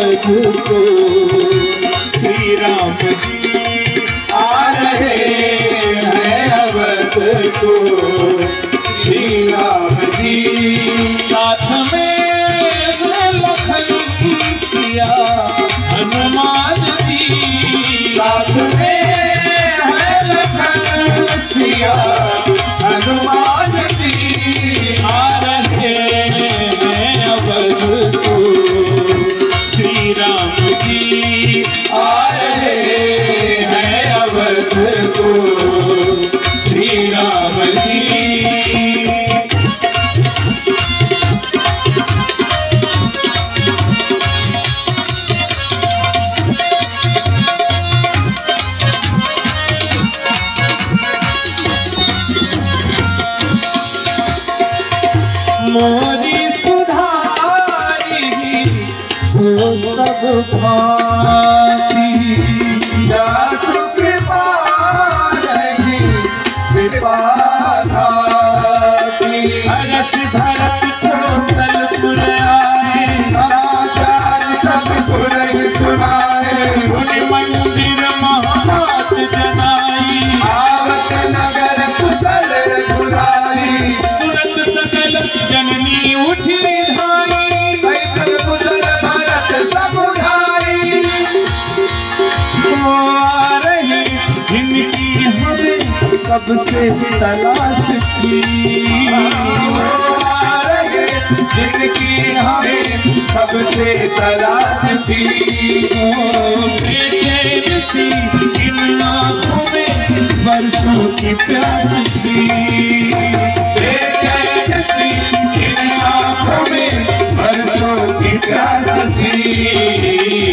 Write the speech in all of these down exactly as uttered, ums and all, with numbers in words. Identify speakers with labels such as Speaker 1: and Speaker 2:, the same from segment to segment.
Speaker 1: अवध को। श्री राम जी आ रहे हैं अवध को। श्री राम जी साथ में लखन सिया हनुमान जी। साथ में है लखन सिया हनुमान जी। आ रहे हैं अवध को। श्री राम जी आ रहे हैं अवध को। श्री राम जी मोरी सुधारी सो सब भांति। जासु कृपा रही कृपा धाती। हर्ष भरत कौशलपुर आए समाचार सब पुरहि सुनाए। उन मंदिर महामात जनाई। आवत नगर कुशल रघुराई। सुरत सकल जननी उठी धाई। कैकर कुशल भरत समुधाई। वो आ रहे जिनकी हमें कब से तलाश थी। वो आ रहे जिनकी हमें कब से तलाश थी। बेचैन सी इन आँखों में वर्षों की प्यास थी। बेचैन सी इन आँखों में वर्षों की प्यास थी।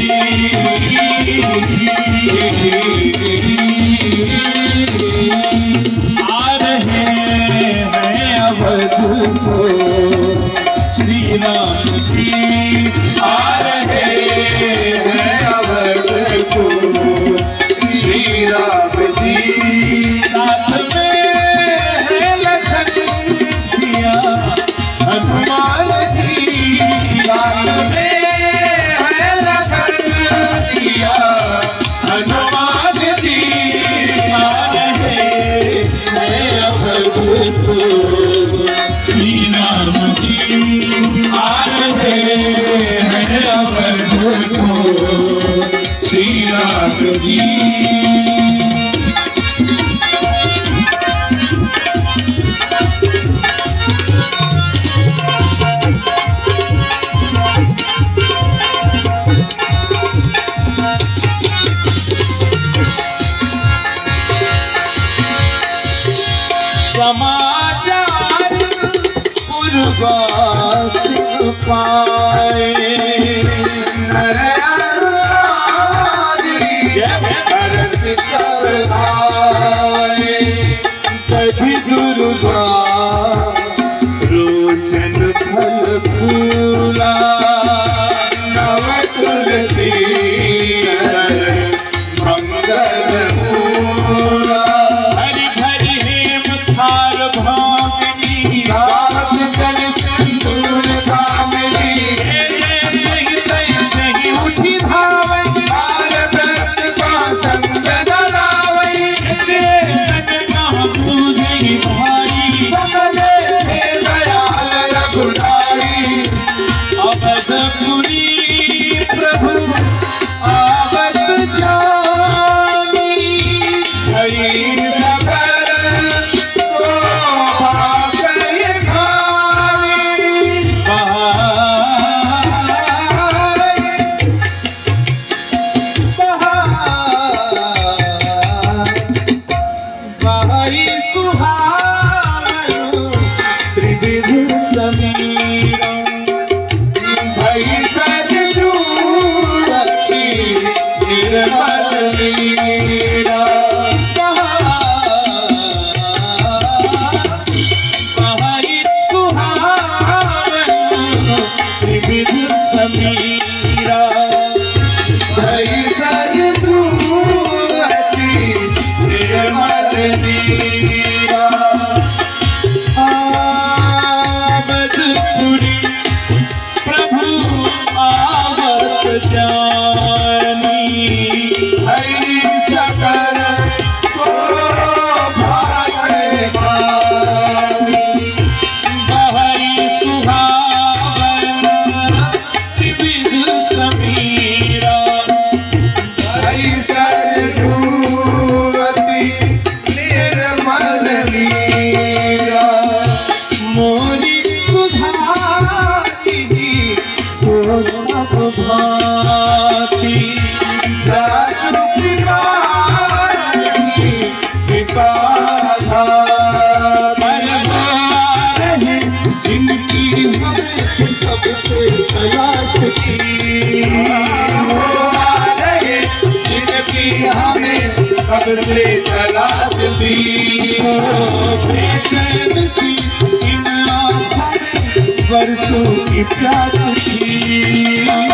Speaker 1: आ रहे हैं अवध को। श्री राम जी आ रहे हैं अवध को। श्री राम जी साथ में है लखन सिया हनुमान जी। साथ में है लखन सिया हनुमान जी। आ रहे हैं अवध को। श्री राम जी आ रहे हैं अवध को। श्री राम जी समाचार पुरवास पाए। नर हर्ष सब आए। कभी दुर्गा रोचन फल फूला। नव तुलसी मंगल मूला। हरि भरि हेम थार भामिनी। रात जल सिंदूर कामिनी। सही तय सही उठी धावई। बाल व्रत का संग दलावई। पूजई भाई समझे थे दयाल रघुराई। अवधपुरी प्रभु आवत जानी। हरि सकर शोभा कय खानी। बहाई सुहावनु त्रिविध समीरम। भई सद्गुणवती निर्मल मीरा। बहाई सुहावनु त्रिविध समीरा। भई सद्गुणवती निर्मल मीरा। अवधपुरी प्रभु आवत कब से तलाश की,
Speaker 2: वो आ रहे जिनकी हमें कब से तलाश थी।
Speaker 1: बेचैन सी इन आँखों में बरसों की प्यास थी।